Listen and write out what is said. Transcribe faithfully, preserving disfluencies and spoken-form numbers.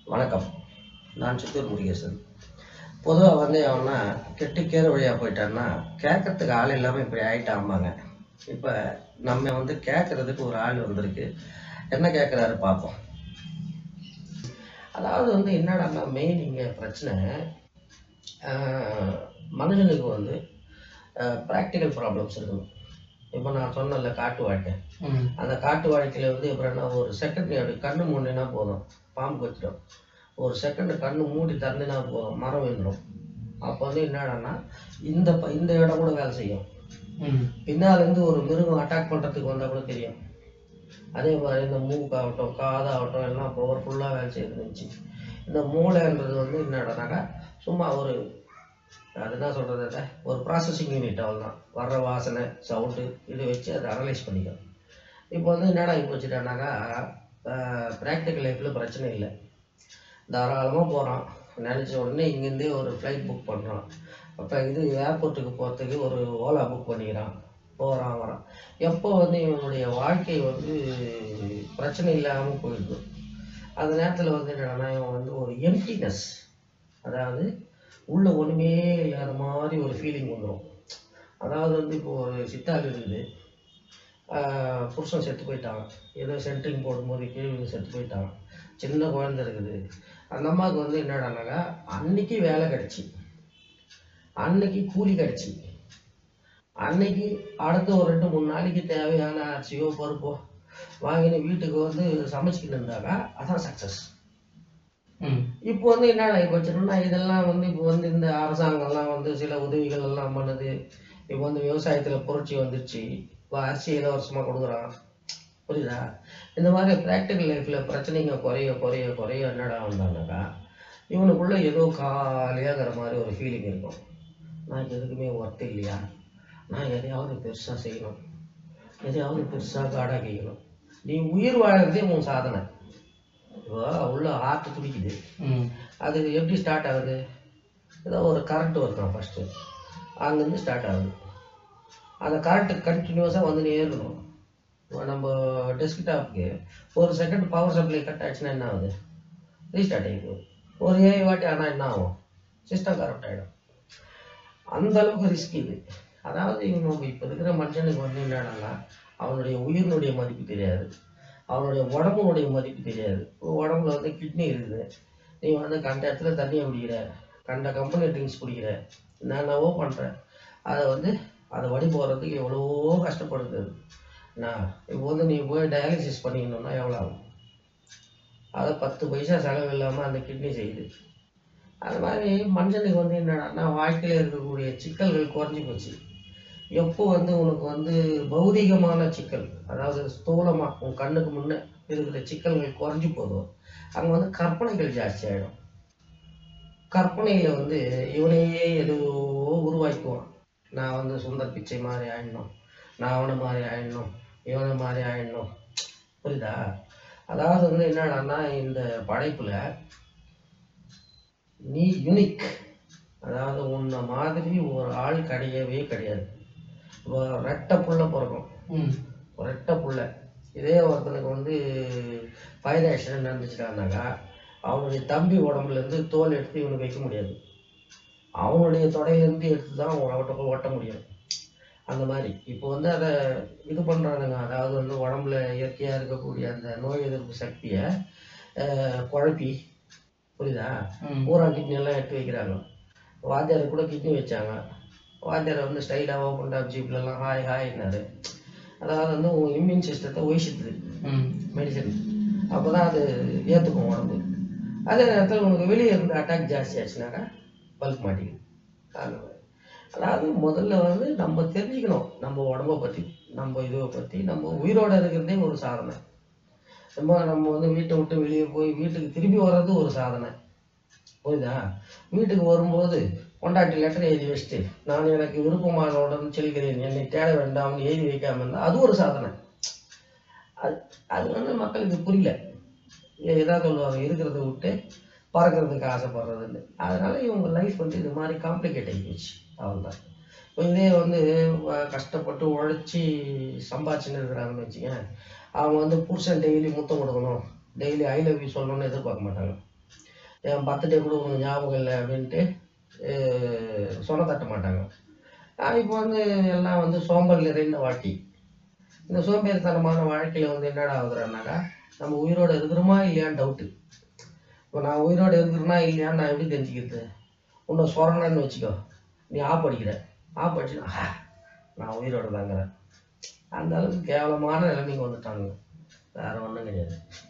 வணக்கம். நான் சித்தூர் முருகேசன். பொதுவா வந்து அவன்னா கெட்டு கேர வழியா போயிட்டான்னா, கேட்கறதுக்கு ஆள் இல்லாம இப்படி ஆயிட்டாம்பாங்க. இப்ப நம்ம வந்து கேட்கறதுக்கு ஒரு ஆள் வந்திருக்கு. என்ன கேட்கறாரு பார்ப்போம். அதாவது வந்து என்னடான்னா மெயின் இங்க பிரச்சனை, ஆ மனுஷனுக்கு வந்து அ பிராக்டிகல் ப்ராப்ளம்ஸ் இருக்கணும். இப்ப நான் சொன்னேன்ல காட்டு வாழ்க்கை. ம். அந்த காட்டு வாழ்க்கையில வந்து எப்படின்னா ஒரு செகண்ட் நீ அப்படி கண்ணு மூடினா போதும், பாம்பு கடிச்சிடும். ஒரு செகண்ட் கண்ணு மூடி திறந்தினா போதும், மரம் விழுந்துடும். அப்போ வந்து என்னடான்னா இந்த ப இந்த இடம் கூட வேலை செய்யும். ம். பின்னாலேருந்து ஒரு மிருகம் அட்டாக் பண்ணுறதுக்கு வந்தால் கூட தெரியும். அதே மாதிரி இந்த மூக்காகட்டும் காதாகட்டும் எல்லாம் பவர்ஃபுல்லாக வேலை செய்து இருந்துச்சு. இந்த மூளைன்றது வந்து என்னடானாக்கா சும்மா ஒரு அது என்ன சொல்கிறது, ஒரு ப்ராசஸிங் யூனிட் அவ்வளோதான். வர்ற வாசனை சவுண்டு இதை வச்சு அதை அனலைஸ் பண்ணிக்கும். இப்போ வந்து என்னடா இப்போ வச்சுட்டானாக்கா ப்ராக்டிக்கல் லைஃப்பில் பிரச்சனை இல்லை. தாராளமாக போகிறான், நினச்ச உடனே இங்கேருந்தே ஒரு ஃப்ளைட் புக் பண்ணுறான். அப்போ இது ஏர்போர்ட்டுக்கு போகிறதுக்கு ஒரு ஓலா புக் பண்ணிக்கிறான், போகிறான் வரான். எப்போ வந்து இவனுடைய வாழ்க்கை வந்து பிரச்சனை இல்லாமல் போயிடுது, அந்த நேரத்தில் வந்து என்னன்னா இவன் வந்து ஒரு எம்டினஸ், அதாவது உள்ள ஒன்றுமே இல்லாத மாதிரி ஒரு ஃபீலிங் வந்துடும். அதாவது வந்து இப்போ ஒரு சித்தாள் இருக்குது, புருஷன் செத்து போயிட்டான், ஏதோ சென்ட்ரிங் போடும்போது கீழே செத்து போயிட்டான், சின்ன குழந்தை இருக்குது. அந்த அம்மாவுக்கு வந்து என்னடானாக்கா அன்னைக்கு வேலை கிடச்சி, அன்னைக்கு கூலி கிடச்சி, அன்னைக்கு அடுத்த ஒரு ரெண்டு மூணு நாளைக்கு தேவையான அரிசியோ பருப்போ வாங்கின வீட்டுக்கு வந்து சமைச்சிக்கிட்டு இருந்தாக்கா அதான் சக்ஸஸ். இப்போ வந்து என்னடா இப்போ வச்சுருந்தா இதெல்லாம் வந்து இப்போ வந்து இந்த அரசாங்கம்லாம் வந்து சில உதவிகள் எல்லாம் பண்ணுது. இப்போ வந்து விவசாயத்தில் புரட்சி வந்துடுச்சு, இப்போ அரிசி இலவசமாக கொடுக்குறான், புரியுதா? இந்த மாதிரி ப்ராக்டிக்கல் லைஃப்பில் பிரச்சனைங்க குறைய குறைய குறைய என்னடா வந்தானாக்கா இவனுக்குள்ளே ஏதோ காலியாகிற மாதிரி ஒரு ஃபீலிங் இருக்கும். நான் எதுக்குமே ஒர்த்து இல்லையா, நான் எதையாவது பெருசாக செய்யணும், எதையாவது பெருசாக காடாக கேட்கணும். நீ உயிர் வாழறதே உன் சாதனை. இப்போ உள்ள ஹார்ட் துடிக்குது, அது எப்படி ஸ்டார்ட் ஆகுது? ஏதோ ஒரு கரண்ட் வரணும் ஃபஸ்ட்டு, அங்கேருந்து ஸ்டார்ட் ஆகுது. அந்த கரண்ட்டு கண்டினியூஸாக வந்து ஏறணும். நம்ம டெஸ்க்டாப்புக்கு ஒரு செகண்ட் பவர் சப்ளை கட் ஆச்சுன்னா என்ன ஆகுது? ரீஸ்டார்ட் ஆகி போகுது. ஒரு ஏழு வாட்டி ஆனால் என்ன ஆகும்? சிஸ்டம் கரெக்ட் ஆகிடும். அந்த அளவுக்கு ரிஸ்க் இது. அதாவது இவங்க இப்போ இருக்கிற மனுஷனுக்கு வந்து என்னன்னா அவனுடைய உயிரினுடைய மதிப்பு தெரியாது, அவனுடைய உடம்புனுடைய மதிப்பு தெரியாது. உடம்புல வந்து கிட்னி இருக்குது, நீ வந்து கண்ட இடத்துல தண்ணியை குடிக்கிற, கண்ட கம்பெனி ட்ரிங்க்ஸ் குடிக்கிற, என்னென்னவோ பண்ணுற, அதை வந்து அதை வடி போகிறதுக்கு எவ்வளவோ கஷ்டப்படுது. நான் இப்போ வந்து நீ போய் டயாலிசிஸ் பண்ணிக்கணும்னா எவ்வளோ ஆகும்? அதை பத்து பைசா செலவு இல்லாமல் அந்த கிட்னி செய்யுது. அது மாதிரி மனுஷனுக்கு வந்து என்னன்னா வாழ்க்கையில் இருக்கக்கூடிய சிக்கல்கள் குறைஞ்சி போச்சு. எப்போ வந்து உனக்கு வந்து பௌதிகமான சிக்கல், அதாவது ஸ்தூலமாக உன் கண்ணுக்கு முன்னே இருக்கிற சிக்கல்கள் குறைஞ்சி போதும், அங்கே வந்து கற்பனைகள் ஜாஸ்தி ஆகிடும். கற்பனையில் வந்து இவனையே ஏதோ உருவாக்குவான். நான் வந்து சுந்தர் பிச்சை மாதிரி ஆயிடணும், நான் அவனை மாதிரி ஆயிடணும், இவனை மாதிரி ஆயிடணும், புரியுதா? அதாவது வந்து என்னடான்னா இந்த படைப்புல நீ யூனிக், அதாவது உன்னை மாதிரி ஒரு ஆள் கிடையவே கிடையாது. இப்போ ரெட்டை புள்ள பிறக்கும், ரெட்டை புள்ள, இதே ஒருத்தனுக்கு வந்து ஃபயர் ஆக்சிடென்ட் நடந்துச்சுட்டானாக்கா அவனுடைய தம்பி உடம்புலேருந்து தோல் எடுத்து இவனுக்கு வைக்க முடியாது, அவனுடைய தொடையிலேருந்து எடுத்து தான் ஓட்ட ஓட்ட முடியும். அந்த மாதிரி இப்போ வந்து அதை இது பண்ணுறானுங்க. அதாவது வந்து உடம்புல இயற்கையாக இருக்கக்கூடிய அந்த நோய் எதிர்ப்பு சக்தியை குழப்பி, புரியுதா, பூரா கிட்னியெல்லாம் எடுத்து வைக்கிறாங்க. வாத்தியார் கூட கிட்னி வச்சாங்க, வாத்தியாரை வந்து ஸ்டைலாக ஓப்பன் டாப் ஜீப்லலாம் ஹாய் ஹாய்னாரு. அதாவது வந்து உங்கள் இம்யூன் சிஸ்டத்தை ஒழிச்சிடுது மெடிசன், அப்போ தான் அது ஏற்றுக்கும் உடம்பு. அதே நேரத்தில் உனக்கு வெளியே இருந்து அட்டாக் ஜாஸ்தி ஆச்சுனாக்கா பல்க் மாட்டிக்குது. அந்த மாதிரி அதாவது முதல்ல வந்து நம்ம தெரிஞ்சுக்கணும் நம்ம உடம்பை பற்றி, நம்ம இதுவை பற்றி. நம்ம உயிரோடு இருக்கிறதே ஒரு சாதனை. நம்ம நம்ம வந்து வீட்டை விட்டு வெளியே போய் வீட்டுக்கு திரும்பி வர்றது ஒரு சாதனை, புரியுதா? வீட்டுக்கு வரும்போது கொண்டாட்டி லெட்டர் எழுதி வச்சுட்டு நான் எனக்கு விருப்பமானவுடன் செல்கிறேன், என்னை தேட வேண்டாம்னு எழுதி வைக்காம இருந்தால் அது ஒரு சாதனை. அது அது வந்து மக்களுக்கு புரியல. எதாவது சொல்லுவாங்க, இருக்கிறத விட்டு பறக்கிறதுக்கு ஆசைப்படுறதுன்னு. அதனால இவங்க லைஃப் வந்து இது மாதிரி காம்ப்ளிகேட் ஆகி போச்சு, அவ்வளோதான். இப்போ இதே வந்து கஷ்டப்பட்டு உழைச்சி சம்பாதிச்சுன்னு இருக்கிறாங்கன்னு வச்சுக்கேன், அவங்க வந்து புருஷன் டெய்லி முத்தம் கொடுக்கணும், டெய்லி ஐ லவ் யூ சொல்லணும்னு எதிர்பார்க்க மாட்டாங்க. என் பர்த்டே கூட உனக்கு ஞாபகம் இல்லை அப்படின்ட்டு சொன்ன தட்ட மாட்டாங்க. இப்போ வந்து எல்லாம் வந்து சோம்பல் நிறைந்த வாழ்க்கை. இந்த சோம்பேறித்தனமான வாழ்க்கையில் வந்து என்னடா ஆகுதுன்னாக்கா, நம்ம உயிரோடு இருக்கிறோமா இல்லையான்னு டவுட்டு. இப்போ நான் உயிரோடு இருக்கிறேன்னா இல்லையான்னு நான் எப்படி தெரிஞ்சுக்கிறது? உன்னை சொரணன்னு வச்சுக்கோ, நீ ஆப் அடிக்கிற, ஆப் அடிச்சுன்னா நான் உயிரோடு தாங்கிறேன். அந்த அளவுக்கு கேவலமான நிலைமைக்கு வந்துட்டாங்க. வேறு ஒன்றும் கிடையாது.